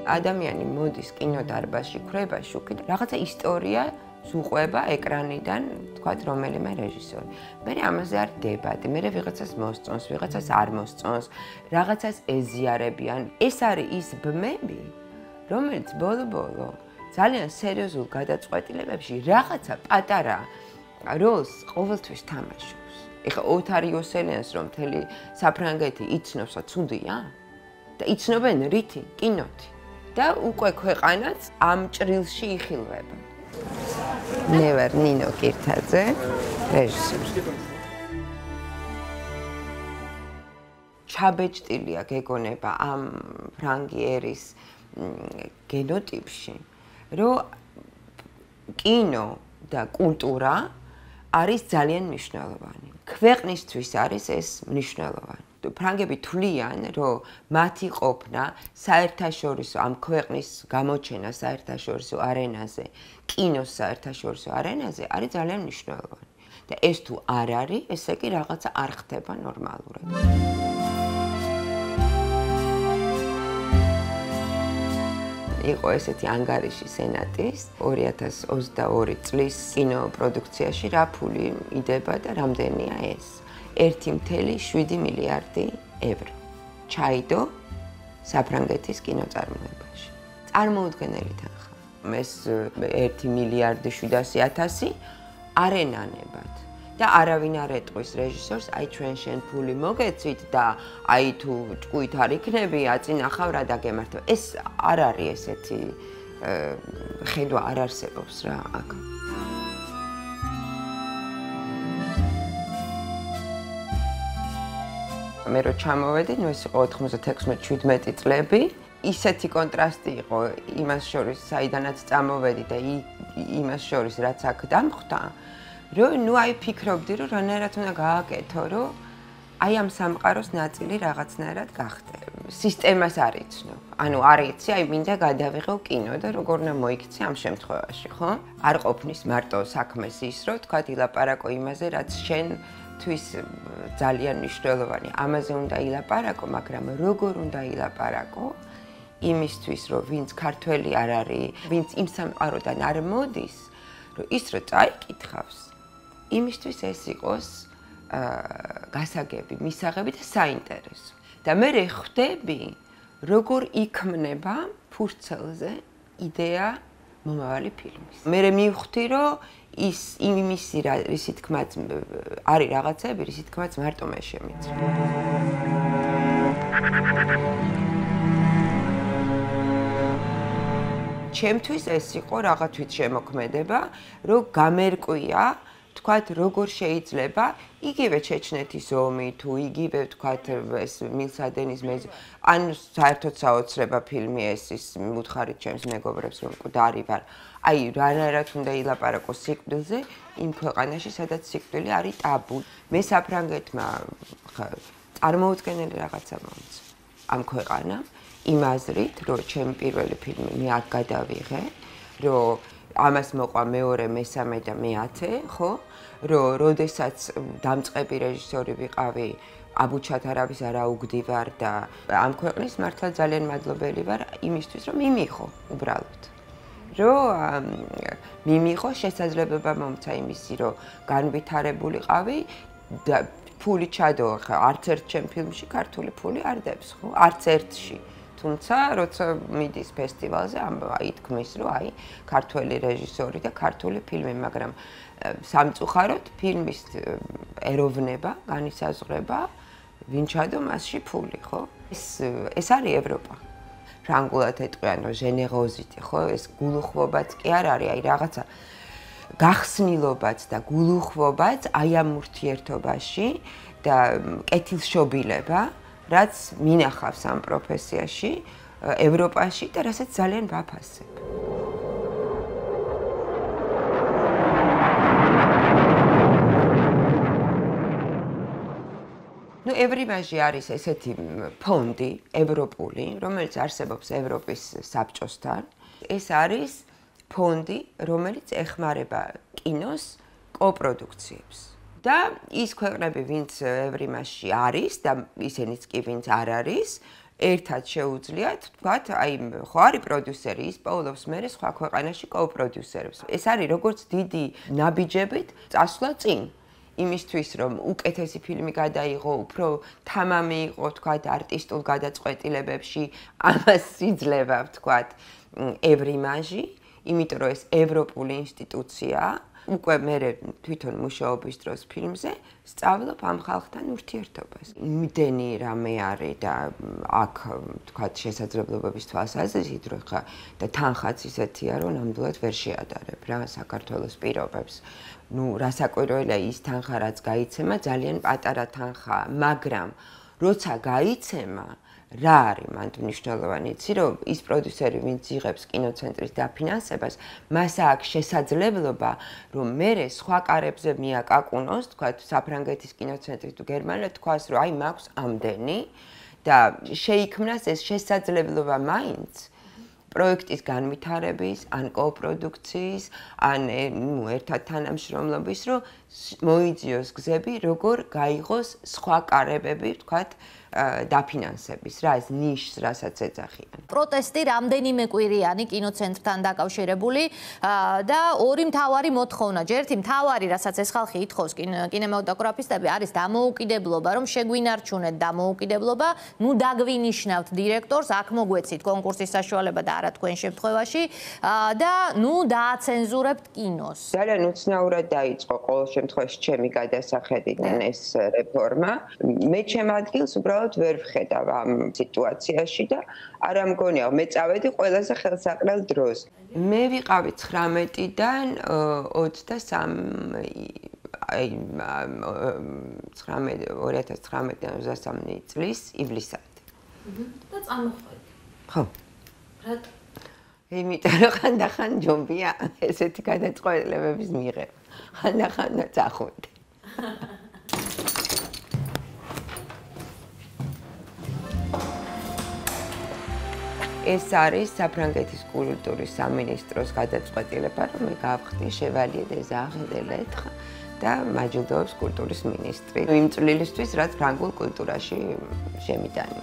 ადამიანი მოდის კინოდარბაზში, ხრება შუქით, რაღაცა ისტორია უყვება ეკრანიდან, თქვათ, რომელიმე რეჟისორი. მერე ამაზე არ დებატი, მერე ვიღაცას მოსწონს, ვიღაცას არ მოსწონს, რაღაცას ეზიარებიან. ეს არის ის ბმები, რომელიც ბოლო-ბოლო ძალიან სერიოზულ გადაწყვეტილებებში რაღაცა პატარა როლს ყოველთვის თამაშობს. ეხლა ოთარ იოსელიანს რომ მთელი საფრანგეთი იცნობსა ცუდია და იცნობენ რითი, კინოთი. და უკვე ქვეყანაც ამ ჭრილში იხილვება. მე ვარ ნინო კირთაძე, რეჟისორი. ჩაბეჭდილია გეგონება ამ ფრანგი ერის გენოტიპში, რომ კინო და კულტურა არის ძალიან მნიშვნელოვანი. ქვეყნისთვის არის ეს მნიშვნელოვანი. ფრანგები თვლიან, რომ მათი ყოფნა საერთაშორისო ამ ქვეყნის გამოჩენა საერთაშორისო არენაზე, კინოს საერთაშორისო არენაზე არის ძალიან მნიშვნელოვანი. და ეს თუ არ არის, ესე იგი რაღაცა არ ხდება ნორმალურად. იყო ესეთი ანგარიში სენატის 2022 წლის კინოპროდუქციაში რა ფული იდება და რამდენია ეს? 1,7 მილიარდი ევრო. ჩაიდო საფრანგეთის კინოწარმოებაში. წარმოუდგენელი თანხა. ეს 1 მილიარდი 700,000 არენანებად. და არავინ არ ეტყვის რეჟისორს, აი ჩვენ შენ ფული მოგეცვით და აი თუ ჭკუით არ იქნები, აწინახავ რა დაგემართო. ეს არ არის ესეთი ხედვა არ არსებობს რა აქ. მე რო ჩამოვედი, ნუ ეს იყო 96-17 წლები, ისეთი კონტრასტი იყო იმას შორის, საიდანაც წამოვედი და იმას შორის, რაც აქ დამხვდა, რომ ნუ აი ფიქრობდი, რომ რანაირად უნდა გააკეთო, რომ აი ამ სამყაროს ნაწილი რაღაცნაირად გახდე. სისტემას არ იცნობ. ანუ არ იცი, აი მინდა გადავიღო კინო და როგორ უნდა მოიქცე ამ შემთხვევაში, ხო? არ ყოფნის მარტო საქმეს ის, რომ თქვა ილაპარაკო იმაზე, რაც შენთვის ძალიან მნიშვნელოვანი. ამაზე უნდა ილაპარაკო, მაგრამ როგორ უნდა ილაპარაკო? იმისთვის, რომ ვინც ქართველი არ არის, ვინც იმ სამყაროდან არ მოდის, რომ ის რო წაიკითხავს, იმისთვის ეს იყოს გასაგები, მისაღები და საინტერესო. და მე ხვდები, როგორ იქმნება ფურცელზე იდეა მომავალი ფილმის. მე მივხვდი, რომ ის იმისი რისი თქმაც არის რაღაცები, რისი თქმაც მარტო მე შემიძლია. ჩემთვის ეს იყო რაღაცით შემოქმედება, რომ გამერკვია, თქვათ, როგორ შეიძლება იგივე ჩეჩნეთის ომი თუ იგივე თქვათ ეს მილსადენის მეძ ან საერთოდ საოცრება ფილმი ეს ის მუთხარით ჩემს მეგობრებს რომ მკვდარი ვარ. აი რანაირად უნდა ილაპარაკო სიკვდილზე იმ ქვეყანაში, სადაც სიკვდილი არის ტაბუ. მე საფრანგეთმა წარმოუდგენელი რაღაცა მომცა ამ ქვეყანამ იმ აზრით, რომ ჩემი პირველი ფილმი მე აქ გადავიღე, რომ ამას მოყვა მეორე, მესამე და მე-10, ხო? რომ როდესაც დამწყები რეჟისორი ვიყავი, აბუჩათარავის არა უგდივარ და ამ ქვეყნის მართლა ძალიან მადლობელი ვარ იმისთვის, რომ მიმიღო უბრალოდ. რომ მიმიღო შესაძლებლობა მომცა იმისი, რომ განვითარებულიყავი და ფული ჩადო, ხა არც ერთ ჩემ ფილმში ქართული ფული არ დებს, ხო? არც ერთში. თუმცა, როცა მიდის ფესტივალზე, ითქმის, რომ აი, ქართველი რეჟისორი და ქართული ფილმი, მაგრამ სამწუხაროდ ფილმის ეროვნება, განისაზღვრება, ვინ ჩადო მასში ფული, ხო? ეს არის ევროპა. ფრანგულად ეტყვიან, რომ ჟენეროზიტი, ხო? ეს გულუხვობაც კი არ არის, აი რაღაცა გახსნილობაც და გულუხვობაც აი ამ ურთიერთობაში და კეთილშობილება რაც მინახავს ამ პროფესიაში, ევროპაში და რასაც ძალიან ვაფასებ. ნუ ევრიმაჟი არის ესეთი ფონდი ევროპული, რომელიც არსებობს ევროპის საბჭოსთან. ეს არის ფონდი, რომელიც ეხმარება კინოს კოპროდუქციებს. და ის ქვეყნები, ვინც ევრიმაში არის და ისინიც კი ვინც არ არის, ერთად შეუძლიათ, თქვათ, აი, ხო არის პროდიუსერი, ის პოულობს მერე სხვა ქვეყანაში კოპროდიუსერებს. ეს არის როგორც დიდი ნაბიჯებით წასვლა წინ. იმისთვის, რომ უკეთესი ფილმი გადაიღო, უფრო თამამი იყო, თქვათ, არტისტულ გადაწყვეტილებებში, ამას იძლევა, თქვათ, ევრიმაჟი, იმიტომ რომ ეს ევროპული ინსტიტუციაა. უკვე მე თვითონ მუშაობის დროს ფილმზე სწავლობ ამ ხალხთან ურთიერთობას. იმდენი რამე არის და აქ თქვათ შესაძლებლობების თვალსაზრისით რო ხა და თანხაც ისეთია რომ ნამდვილად ვერ შეადარებ რა საქართველოს პირობებს. ნუ რასაკვირველია ის თანხა რაც გაიცემა ძალიან პატარა თანხაა, მაგრამ როცა გაიცემა რა არის მანდ მნიშვნელოვანი იცი რომ ის პროდიუსერი ვინც იღებს კინოცენტრის დაფინანსებას მას აქვს შესაძლებლობა რომ მერე სხვა კარებზე მიაკაკუნოს თქვათ საფრანგეთის კინოცენტრი თუ გერმანია თქვას რომ აი მაქვს ამდენი და შეიქმნას ეს შესაძლებლობა მაინც პროექტის განვითარების ან კოპროდუქციის ან ნუ ერთად თანამშრომლობის რომ მოიძიოს გზები როგორ გაიღოს სხვა კარებები თქვათ დაფინანსების რა ეს ნიშს რასაც ეძახიან. პროტესტი რამდენიმე კვირიანი კინოცენტრთან დაკავშირებული და ორი მთავარი მოთხოვნა. ერთი მთავარი, რასაც ეს ხალხი ითხოვს კინემატოგრაფისტები, არის დამოუკიდებლობა, რომ შეგვინარჩუნეთ დამოუკიდებლობა, ნუ დაგვინიშნავთ დირექტორს, აქ მოგვეცით კონკურსის საშუალება და არა თქვენ შემთხვევაში და ნუ დააცენზურებთ კინოს. ძალიან უცნაურად დაიწყო ყოველ შემთხვევაში ჩემი გადასახედიდან ეს რეფორმა. მე ჩემ ადგილს უბრალოდ ვერ ვხედავ ამ სიტუაციაში და არ ამგონია მე წავედი ყველაზე ხელსაყრელ დროს. მე ვიყავი 19-დან 23 აი 2019-დან 23 წლის ივლისამდე. და წამოხვედი. ხო. რატო? იმიტომ რომ ხანდახან ჯობია ესეთი გადაწყვეტილებების მიღება. ხანდახან წახვედი. ეს არის საფრანგეთის კულტურის სამინისტროს გადაწყვეტილება, რომ მე გავხდი შევალიე des arts et des lettres და მაჯილდოებს კულტურის მინისტრი. იმ წვლილისთვის, რაც ფრანგულ კულტურაში შემიტანი.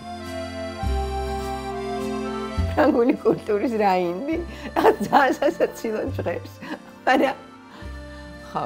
ფრანგული კულტურის რაინდი, ძალიან სასაცილო ჟღერს. მაგრამ ხო.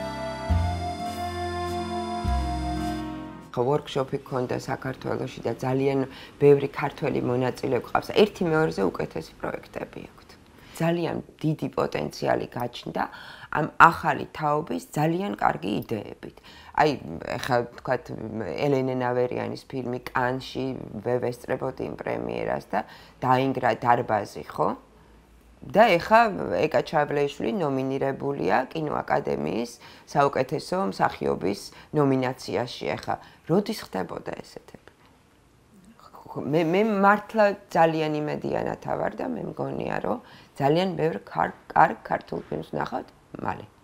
ვორქშოპი გქონდა საქართველოში და ძალიან ბევრი ქართველი მონაწილე გყავს. ერთი მეორეზე უკეთესი პროექტები აქვთ. ძალიან დიდი პოტენციალი გაჩნდა ამ ახალი თაობის ძალიან კარგი იდეებით. აი, ახლა თქვათ ელენე ნავერიანის ფილმი კანში ვევესწრებოდი იმ პრემიერას და დაინგრა დარბაზი, ხო? და ეხა ეკა ჩაბლეიშვილი ნომინირებულია კინოაკადემიის საუკეთესო მსახიობის ნომინაციაში. ეხა როდის ხდებოდა ესეთები? მე მართლა ძალიან იმედიანად ავარ და მე მგონია რომ ძალიან ბევრ კარგ ქართულ ფილმს ვნახავთ მალე.